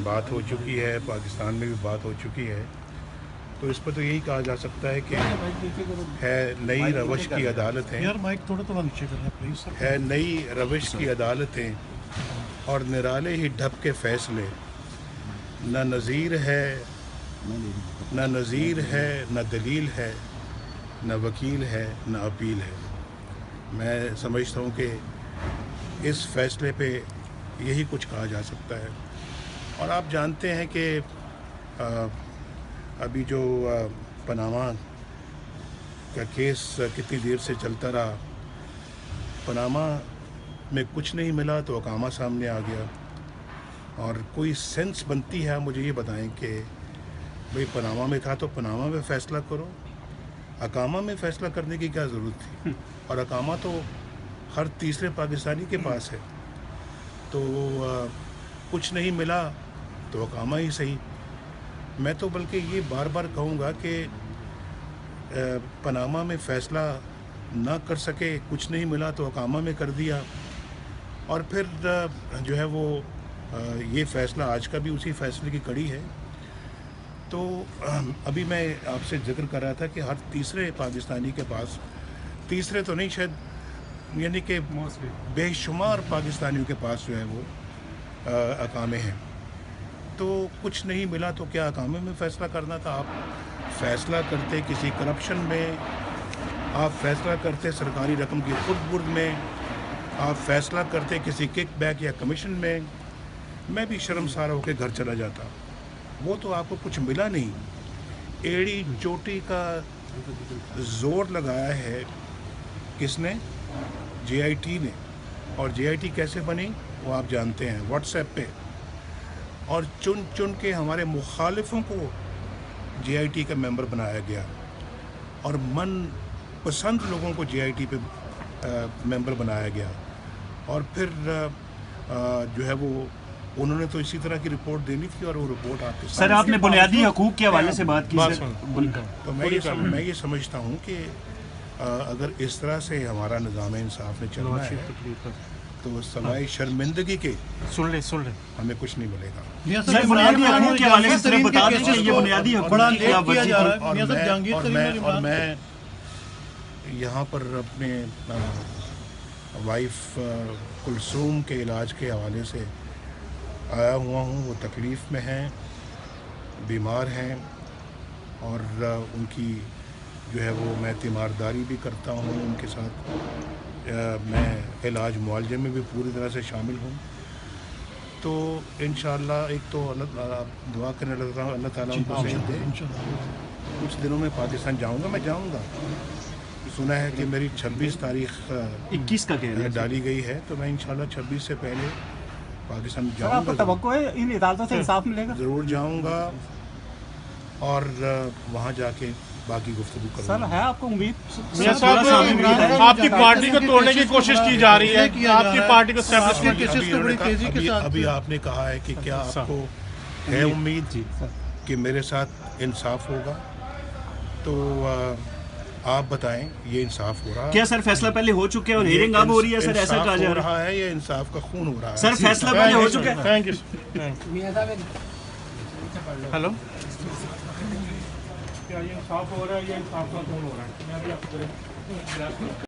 बात हो चुकी है, पाकिस्तान में भी बात हो चुकी है, तो इस पर तो यही कहा जा सकता है कि है नई रवश की अदालतें, है नई रवश की अदालतें और निराले ही ढप के फैसले, न नज़ीर है न नज़ीर है, न दलील है, न वकील है, न अपील है। मैं समझता हूँ कि इस फैसले पे यही कुछ कहा जा सकता है। और आप जानते हैं कि अभी जो पनामा का केस कितनी देर से चलता रहा, पनामा में कुछ नहीं मिला तो अकामा सामने आ गया। और कोई सेंस बनती है, मुझे ये बताएं कि भाई पनामा में था तो पनामा में फ़ैसला करो, अकामा में फ़ैसला करने की क्या ज़रूरत थी? और अकामा तो हर तीसरे पाकिस्तानी के पास है, तो कुछ नहीं मिला तो अकामा ही सही। मैं तो बल्कि ये बार बार कहूँगा कि पनामा में फ़ैसला ना कर सके, कुछ नहीं मिला तो अकामा में कर दिया। और फिर जो है वो ये फ़ैसला आज का भी उसी फ़ैसले की कड़ी है। तो अभी मैं आपसे जिक्र कर रहा था कि हर तीसरे पाकिस्तानी के पास, तीसरे तो नहीं शायद, यानी कि बेशुमार पाकिस्तानियों के पास जो है वो अकामे हैं। तो कुछ नहीं मिला तो क्या अकामे में फ़ैसला करना था? आप फ़ैसला करते किसी करप्शन में, आप फ़ैसला करते सरकारी रकम की खुर्द-बुर्द में, आप फ़ैसला करते किसी किक बैक या कमीशन में। मैं भी शर्मसार होकर घर चला जाता। वो तो आपको कुछ मिला नहीं। एड़ी चोटी का जोर लगाया है किसने? JIT ने। और JIT कैसे बनी वो आप जानते हैं, व्हाट्सएप पे। और चुन चुन के हमारे मुखालिफों को JIT का मेंबर बनाया गया और मन पसंद लोगों को JIT पे मेंबर बनाया गया। और फिर जो है वो उन्होंने तो इसी तरह की रिपोर्ट देनी थी और वो रिपोर्ट आपके सर आपने बुनियादी हकूक के हवाले से बात की तो मैं ये समझता हूँ कि अगर इस तरह से हमारा निज़ाम इंसाफ में चलना है तो सवाए शर्मिंदगी के सुन ले हमें कुछ नहीं मिलेगा। सर बुनियादी हकूक के हवाले से सिर्फ बता दें कि ये बुनियादी हकूक की क्या वर्जी थी। और मैं यहाँ पर अपने वाइफ कुलसूम के इलाज के हवाले से आया हुआ हूँ। वो तकलीफ़ में हैं, बीमार हैं और उनकी जो है वो मैं तीमारदारी भी करता हूँ उनके साथ। मैं इलाज मुआलजे में भी पूरी तरह से शामिल हूँ। तो इंशाअल्लाह एक तो दुआ करने लगता हूँ अल्लाह ताला उनको सेहत दे। कुछ दिनों में पाकिस्तान जाऊँगा, मैं जाऊँगा। सुना है कि मेरी 26 तारीख 21 का डाली गई है, तो मैं इंशाअल्लाह 26 से पहले पाकिस्तान जाऊँगा। तवक्को है इन अदालतों से इंसाफ मिलेगा? ज़रूर जाऊँगा और वहाँ जाके बाकी गुफ्तगू करूँगा। सर है आपको उम्मीद? आपकी पार्टी को तोड़ने की कोशिश की जा रही है, आपकी पार्टी को एस्टैब्लिशमेंट की चीज़ को बड़ी तेजी के साथ। अभी आपने कहा है कि क्या आपको है उम्मीद कि मेरे साथ इंसाफ होगा? तो आप बताएं, ये इंसाफ हो रहा है? क्या सर फैसला पहले हो चुके हैं और हियरिंग अब हो रही है सर, ऐसा कहा जा रहा है? ये इंसाफ का खून हो रहा है? सर फैसला पहले हो चुका है। Thank you. हेलो, क्या ये इंसाफ हो रहा है या इंसाफ का खून हो रहा है?